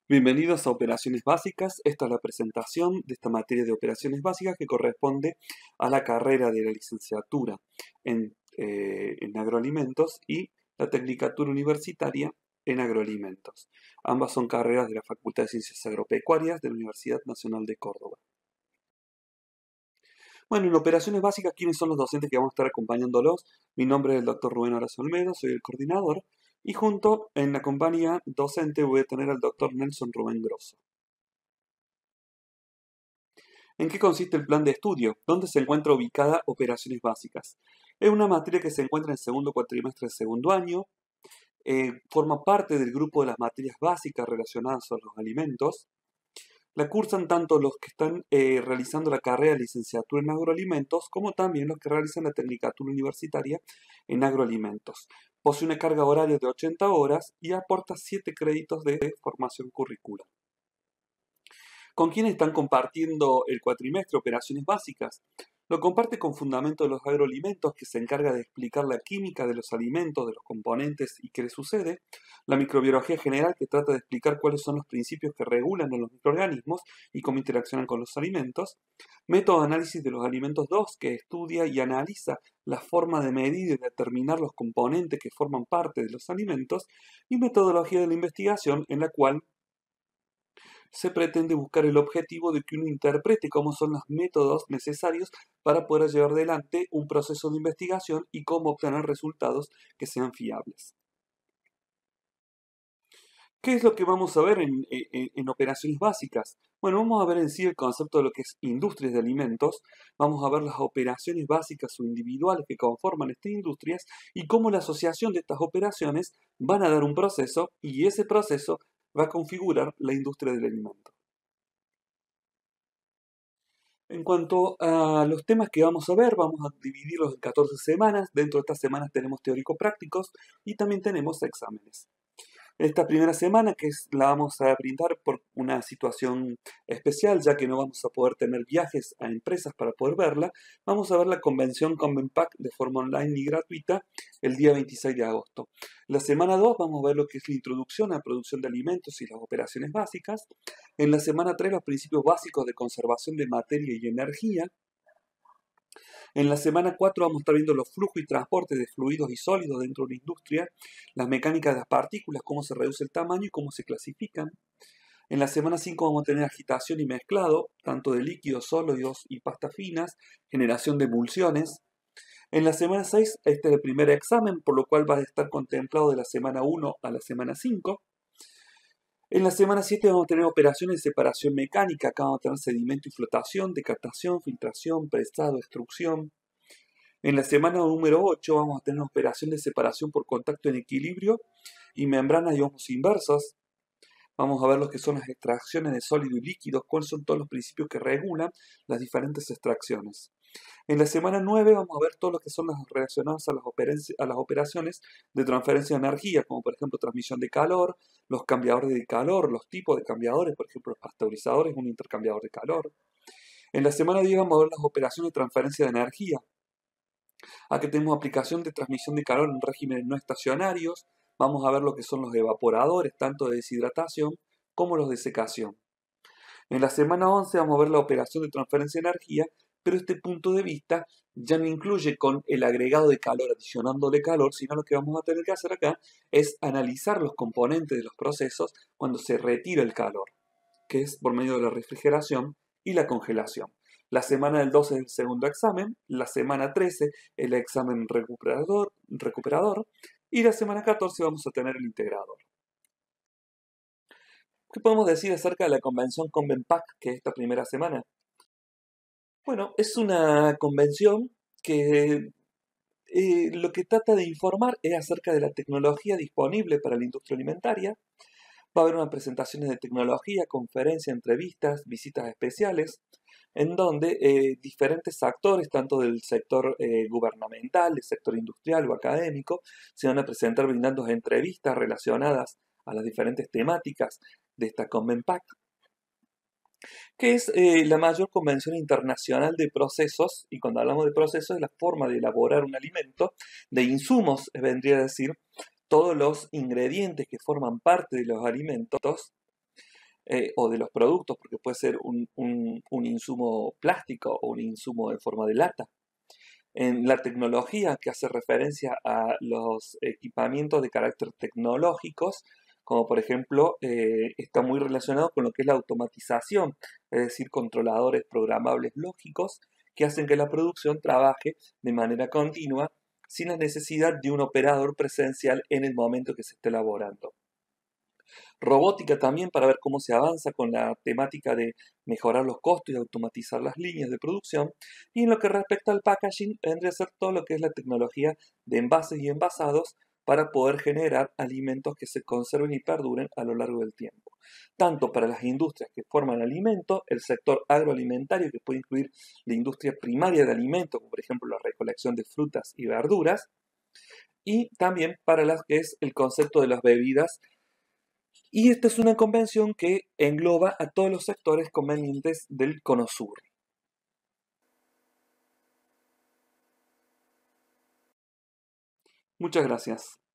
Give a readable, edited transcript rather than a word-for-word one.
Bienvenidos a Operaciones Básicas. Esta es la presentación de esta materia de operaciones básicas que corresponde a la carrera de la licenciatura en agroalimentos y la tecnicatura universitaria en agroalimentos. Ambas son carreras de la Facultad de Ciencias Agropecuarias de la Universidad Nacional de Córdoba. Bueno, en operaciones básicas, ¿quiénes son los docentes que vamos a estar acompañándolos? Mi nombre es el doctor Rubén Horacio Olmedo, soy el coordinador, y junto en la compañía docente voy a tener al doctor Nelson Rubén Grosso. ¿En qué consiste el plan de estudio? ¿Dónde se encuentra ubicada operaciones básicas? Es una materia que se encuentra en el segundo cuatrimestre del segundo año, forma parte del grupo de las materias básicas relacionadas a los alimentos. La cursan tanto los que están realizando la carrera de licenciatura en agroalimentos como también los que realizan la tecnicatura universitaria en agroalimentos. Posee una carga horaria de 80 horas y aporta 7 créditos de formación curricular. ¿Con quién están compartiendo el cuatrimestre operaciones básicas? Lo comparte con Fundamento de los Agroalimentos, que se encarga de explicar la química de los alimentos, de los componentes y qué les sucede. La microbiología general, que trata de explicar cuáles son los principios que regulan a los microorganismos y cómo interaccionan con los alimentos. Método de análisis de los alimentos 2, que estudia y analiza la forma de medir y determinar los componentes que forman parte de los alimentos. Y metodología de la investigación, en la cual se pretende buscar el objetivo de que uno interprete cómo son los métodos necesarios para poder llevar adelante un proceso de investigación y cómo obtener resultados que sean fiables. ¿Qué es lo que vamos a ver en operaciones básicas? Bueno, vamos a ver en sí el concepto de lo que es industrias de alimentos, vamos a ver las operaciones básicas o individuales que conforman estas industrias y cómo la asociación de estas operaciones van a dar un proceso y ese proceso va a configurar la industria del alimento. En cuanto a los temas que vamos a ver, vamos a dividirlos en 14 semanas. Dentro de estas semanas tenemos teórico-prácticos y también tenemos exámenes. Esta primera semana, la vamos a brindar por una situación especial, ya que no vamos a poder tener viajes a empresas para poder verla, vamos a ver la convención Convenpac de forma online y gratuita el día 26 de agosto. La semana 2 vamos a ver lo que es la introducción a la producción de alimentos y las operaciones básicas. En la semana 3 los principios básicos de conservación de materia y energía. En la semana 4 vamos a estar viendo los flujos y transporte de fluidos y sólidos dentro de una industria, las mecánicas de las partículas, cómo se reduce el tamaño y cómo se clasifican. En la semana 5 vamos a tener agitación y mezclado, tanto de líquidos, sólidos y pastas finas, generación de emulsiones. En la semana 6 este es el primer examen, por lo cual va a estar contemplado de la semana 1 a la semana 5. En la semana 7 vamos a tener operaciones de separación mecánica, acá vamos a tener sedimento y flotación, decatación, filtración, prestado, extrusión. En la semana número 8 vamos a tener operación de separación por contacto en equilibrio y membranas y ohmos inversos. Vamos a ver lo que son las extracciones de sólido y líquidos, cuáles son todos los principios que regulan las diferentes extracciones. En la semana 9 vamos a ver todo lo que son las relacionadas a las operaciones de transferencia de energía, como por ejemplo transmisión de calor, los cambiadores de calor, los tipos de cambiadores, por ejemplo los pasteurizadores, un intercambiador de calor. En la semana 10 vamos a ver las operaciones de transferencia de energía. Aquí tenemos aplicación de transmisión de calor en regímenes no estacionarios. Vamos a ver lo que son los evaporadores, tanto de deshidratación como los de secación. En la semana 11 vamos a ver la operación de transferencia de energía, pero este punto de vista ya no incluye con el agregado de calor, adicionándole calor, sino lo que vamos a tener que hacer acá es analizar los componentes de los procesos cuando se retira el calor, que es por medio de la refrigeración y la congelación. La semana del 12 es el segundo examen, la semana 13 el examen recuperador y la semana 14 vamos a tener el integrador. ¿Qué podemos decir acerca de la convención Convenpac, que es esta primera semana? Bueno, es una convención que lo que trata de informar es acerca de la tecnología disponible para la industria alimentaria. Va a haber unas presentaciones de tecnología, conferencias, entrevistas, visitas especiales, en donde diferentes actores, tanto del sector gubernamental, del sector industrial o académico, se van a presentar brindando entrevistas relacionadas a las diferentes temáticas de esta Convenpac, que es la mayor convención internacional de procesos, y cuando hablamos de procesos es la forma de elaborar un alimento, de insumos, vendría a decir, todos los ingredientes que forman parte de los alimentos, o de los productos, porque puede ser un insumo plástico o un insumo en forma de lata. En la tecnología, que hace referencia a los equipamientos de carácter tecnológicos, como por ejemplo está muy relacionado con lo que es la automatización, es decir, controladores programables lógicos que hacen que la producción trabaje de manera continua sin la necesidad de un operador presencial en el momento que se esté elaborando. Robótica también para ver cómo se avanza con la temática de mejorar los costos y automatizar las líneas de producción. Y en lo que respecta al packaging, vendría a ser todo lo que es la tecnología de envases y envasados para poder generar alimentos que se conserven y perduren a lo largo del tiempo. Tanto para las industrias que forman alimento, el sector agroalimentario, que puede incluir la industria primaria de alimentos, como por ejemplo la recolección de frutas y verduras, y también para las que es el concepto de las bebidas, y esta es una convención que engloba a todos los sectores convenientes del Cono Sur. Muchas gracias.